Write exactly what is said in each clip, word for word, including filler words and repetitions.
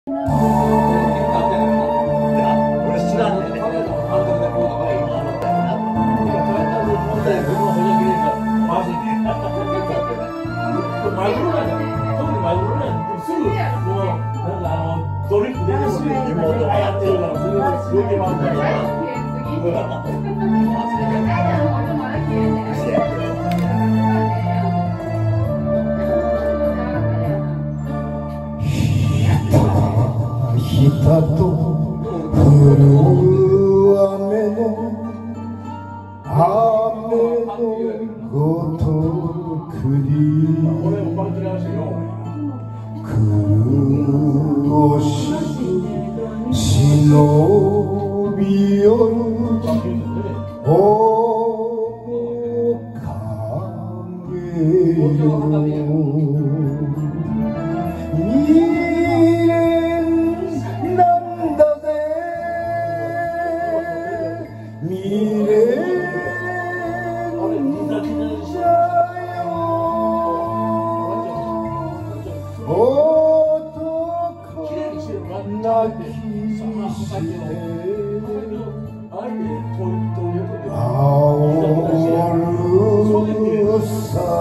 ドリップ出てくるリモートがやってるから、それを動いてますから。 ひたと降る雨の雨のごとくに苦し忍び寄る面影よ未練なんだぜ未練泣きして煽る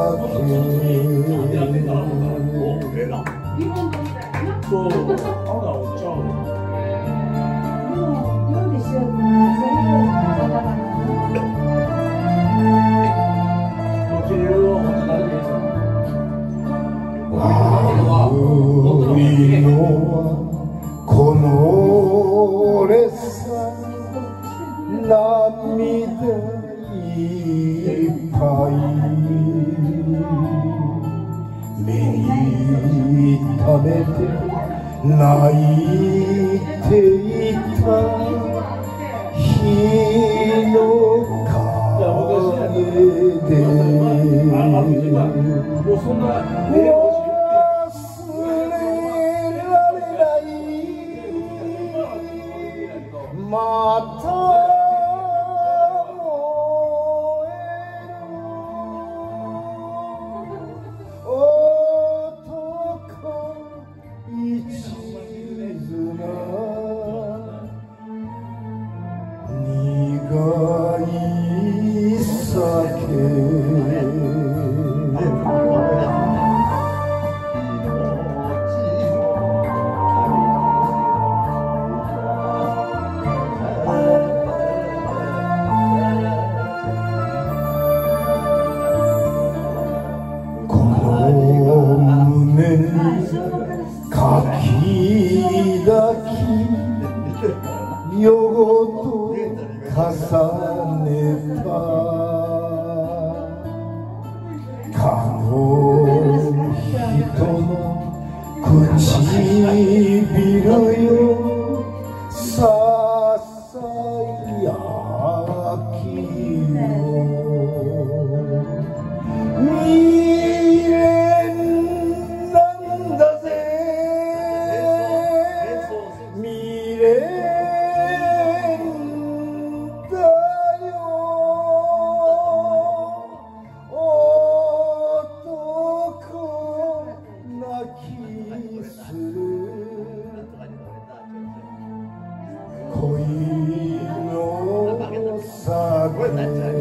この列車涙いっぱい目に溜めて泣いていた日の影でまた燃える男一途な苦い酒かき抱き夜ごと重ねたかの人の唇よささやきよ未練なんだぜ未練だよ男泣きする恋の酒